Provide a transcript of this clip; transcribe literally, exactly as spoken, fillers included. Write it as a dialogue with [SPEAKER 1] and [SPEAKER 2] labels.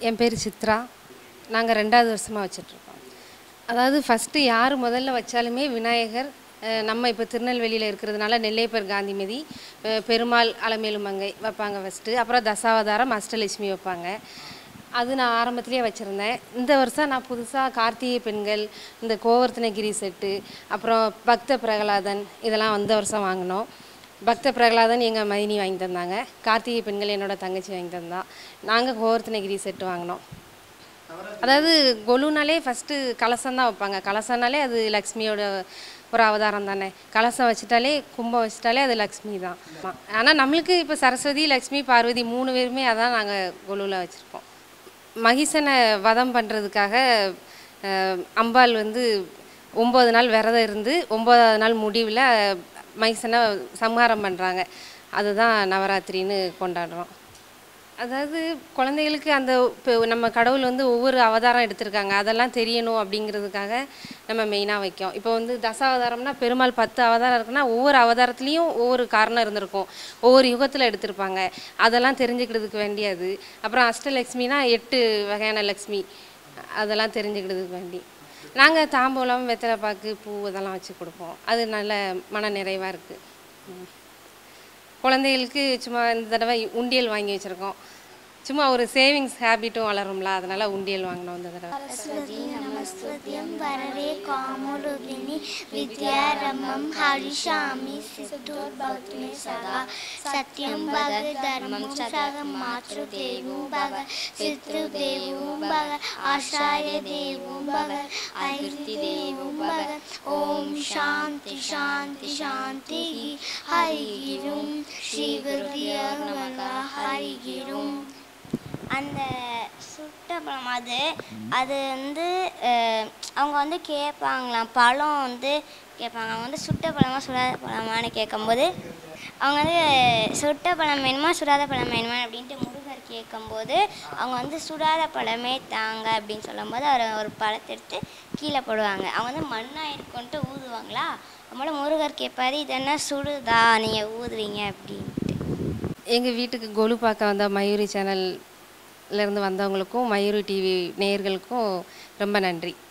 [SPEAKER 1] என் பேர் சித்ரா. நாங்கள் ரெண்டாவது வருஷமாக வச்சிட்ருக்கோம். அதாவது ஃபஸ்ட்டு யார் முதல்ல வச்சாலுமே விநாயகர் நம்ம இப்போ திருநெல்வேலியில் இருக்கிறதுனால நெல்லையப்பர் காந்திமதி, பெருமாள் அலமேலுமங்கை வைப்பாங்க ஃபஸ்ட்டு. அப்புறம் தசாவதாரம் அஷ்டலட்சுமி வைப்பாங்க. அது நான் ஆரம்பத்துலேயே வச்சுருந்தேன். இந்த வருஷம் நான் புதுசாக கார்த்திகை பெண்கள், இந்த கோவர்த்தனகிரி செட்டு, அப்புறம் பக்த பிரகலாதன் இதெல்லாம் வந்த வருஷம் வாங்கினோம். பக்த பிரகலாதன் எங்கள் மைனி வாங்கி தந்தாங்க. கார்த்திகை பெண்கள் என்னோடய தங்கச்சி வாங்கி தந்தா. நாங்கள் கோவர்த்தனகிரி செட்டு வாங்கினோம். அதாவது கொலுனாலே ஃபஸ்ட்டு கலசம் தான் வைப்பாங்க. கலசம்னாலே அது லக்ஷ்மியோட ஒரு அவதாரம் தானே. கலசம் வச்சுட்டாலே கும்பம் வச்சுட்டாலே அது லக்ஷ்மி தான். ஆனால் நம்மளுக்கு இப்போ சரஸ்வதி, லக்ஷ்மி, பார்வதி மூணு பேருமே அதான் நாங்கள் கொலுவில் வச்சுருக்கோம். மகிஷனை வதம் பண்ணுறதுக்காக அம்பாள் வந்து ஒம்பது நாள் விரதம் இருந்து ஒம்பதாவது நாள் முடிவில் மகிஷனை சம்ஹாரம் பண்ணுறாங்க. அதுதான் நவராத்திரின்னு கொண்டாடுறோம். அதாவது குழந்தைகளுக்கு அந்த இப்போ நம்ம கடவுள் வந்து ஒவ்வொரு அவதாரம் எடுத்திருக்காங்க, அதெல்லாம் தெரியணும் அப்படிங்கிறதுக்காக நம்ம மெயினாக வைக்கோம். இப்போ வந்து தசாவதாரம்னா பெருமாள் பத்து அவதாரம் இருக்குன்னா ஒவ்வொரு அவதாரத்துலேயும் ஒவ்வொரு காரணம் இருந்திருக்கும், ஒவ்வொரு யுகத்தில் எடுத்திருப்பாங்க. அதெல்லாம் தெரிஞ்சுக்கிறதுக்கு வேண்டியது. அப்புறம் அஷ்டலக்ஷ்மினா எட்டு வகையான லக்ஷ்மி, அதெல்லாம் தெரிஞ்சுக்கிறதுக்கு வேண்டி நாங்கள் தாம்பூலம், வெத்தலை பாக்கு, பூ இதெல்லாம் வச்சு கொடுப்போம். அது நல்ல மன நிறைவாக இருக்குது. குழந்தைகளுக்கு சும்மா இந்த தடவை உண்டியல் வாங்கி வச்சுருக்கோம். சும்மா ஒரு சேவிங்ஸ் ஹேபிட்டும் வளரும்ல, அதனால் உண்டியல் வாங்கினோம் இந்த தடவை.
[SPEAKER 2] சரஸ்வதி நமஸ்துத்யம் வரதே காமரூபிணி வித்யாரம்பம் ஹரிஷாமி சித்தூர் பௌத்மே சதா சத்யம் பக தர்மம் சக மாத்ரு தேவும் பக சித்ரு தேவும் பக ஆஷாய தேவும் பக ஐர்த்தி தேவும் பக. ஓம் சாந்தி சாந்தி சாந்தி. ஹரிகிரும் ஸ்ரீ குருபியோ நமக. ஹரிகிரும்.
[SPEAKER 3] அந்த சுட்ட பழம் அது அது வந்து அவங்க வந்து கேட்பாங்களாம், பழம் வந்து கேட்பாங்க. அவங்க வந்து சுட்ட பழமா சுடாத பழமானு கேட்கும்போது அவங்க வந்து சுட்ட பழம் வேணுமா சுடாத பழம் வேணுமா அப்படின்ட்டு முருகர் கேட்கும்போது அவங்க வந்து சுடாத பழமே தாங்க அப்படின்னு சொல்லும்போது அவர் ஒரு பழத்தை எடுத்து கீழே போடுவாங்க. அவங்க வந்து மண்ணாக இருக்குன்ட்டு ஊதுவாங்களா, அதனால முருகர் கேட்பாரு, இதென்ன சுடுதா நீங்கள் ஊதுவீங்க அப்படின்ட்டு.
[SPEAKER 1] எங்கள் வீட்டுக்கு கொலு பார்க்க வந்த மயூரி சேனல்லேருந்து வந்தவங்களுக்கும் மயூரி டிவி நேயர்களுக்கும் ரொம்ப நன்றி.